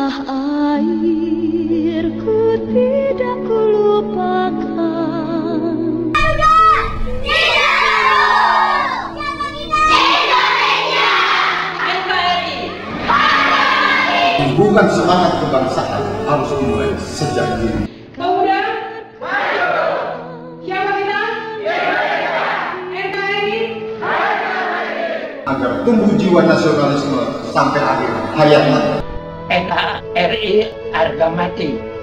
tanah airku tidak kulupakan. Hubungan semangat kebangsaan harus dimulai sejak dini. Pemuda, maju! Siapa kita? NKRI, Agar tumbuh jiwa nasionalisme sampai akhir hayat. NKRI harga mati.